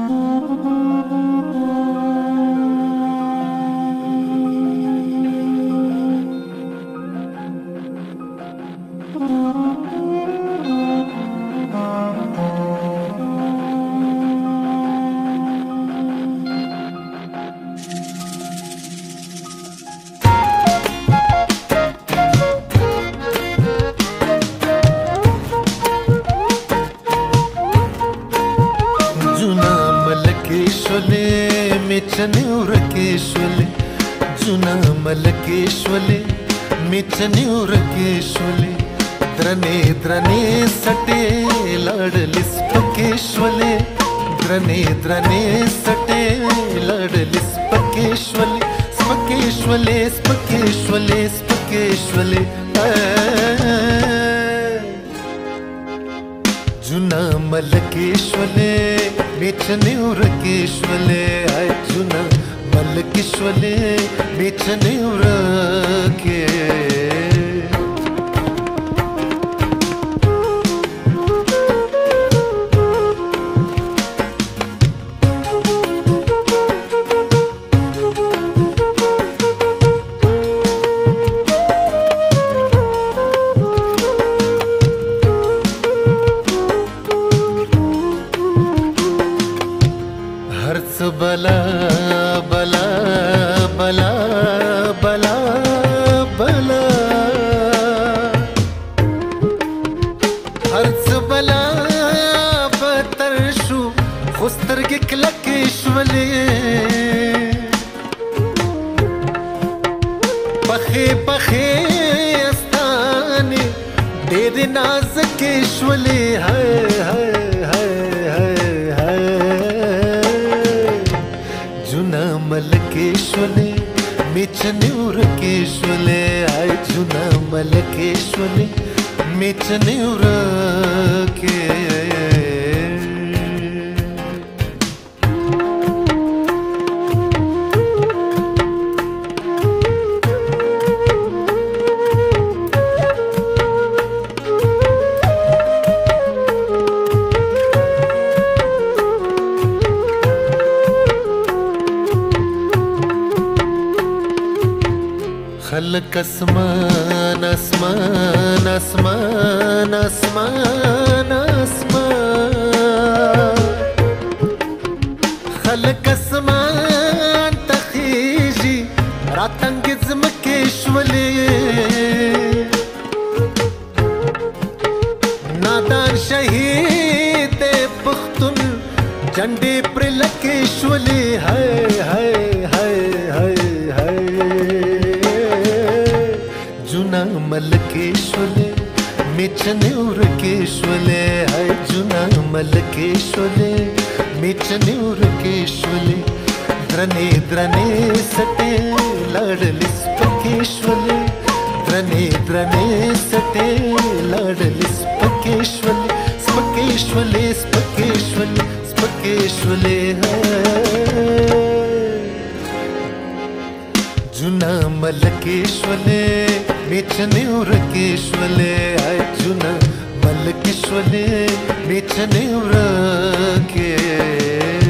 ಮಿಚ್ಚನಿವ್ರಕೇಶ್ವಲೆ ಜುನ ಮಲಕೇಶ್ವಲೆ ಮಿಚ್ಚನಿವ್ರಕೇಶ್ವಲೆ द्रने द्रने सटे लडलिस्पकेश्वले द्रने द्रने सटे लडलिस्पकेश्वले स्पकेश्वले स्पकेश्वले स्पकेश्वले जुना मलकेश्वले मीचनिव्रकेश्वले आय जुना मलकेश्वले मीचनिव्रके बला बला बला बला बला हर्ष बला बतर्शु खुस्तर्गिक लकेश्वले पखे पखे अस्ताने तेरे नाज़केश्वले है मलकेश्वले मीचनिव्रकेश्वले आय जुना मलकेश्वले मीचनिव्रके खलक आसमान आसमान आसमान आसमान आसमान खलक आसमान तखीजी रातंगिज मकेश्वले नादान शहीद पुख्तुन झंडे प्रलकेश्वले है जुना मलकेश्वले मीचनिव्रकेश्वले हाय जुना मलकेश्वले मीचनिव्रकेश्वले द्रने द्रने सटे लडलिस्पकेश्वले द्रने द्रने सटे लडलिस्पकेश्वले स्पकेश्वले स्पकेश्वले स्पकेश्वले जुना मलकेश्वले मीचनिव्रकेश्वले आय जुना मलकेश्वले मीचनिव्रके